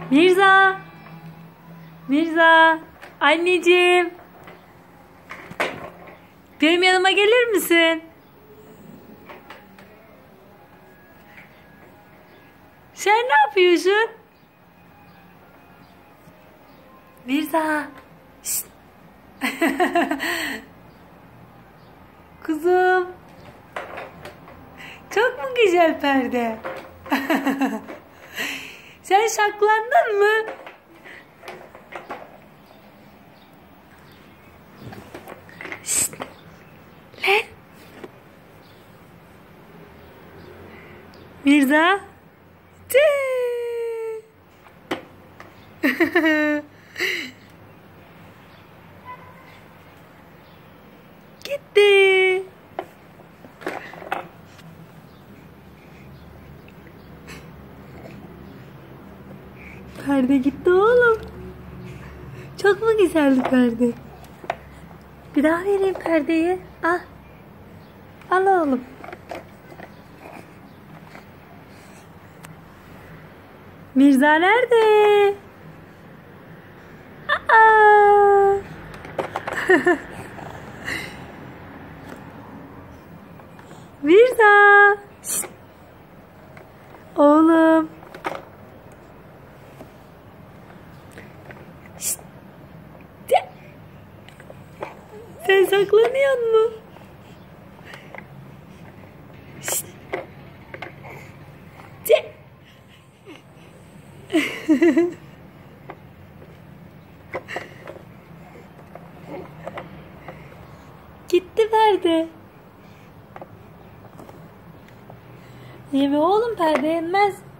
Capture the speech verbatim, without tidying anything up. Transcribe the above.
Mirza! Mirza! Anneciğim! Benim yanıma gelir misin? Sen ne yapıyorsun? Mirza! Şşt! Kuzum! Çok mu güzel perde? Sen saklandın mı? Şşt! Lan! Mirza! Gitti. Perde gitti oğlum. Çok mu güzeldi perde? Bir daha vereyim perdeyi. Al. Al oğlum. Mirza nerede? Aa! Mirza! Şşt! Oğlum. Şşt! Sen saklanıyor musun? Şşt! Gitti perde. Yeme oğlum, perde yenmez.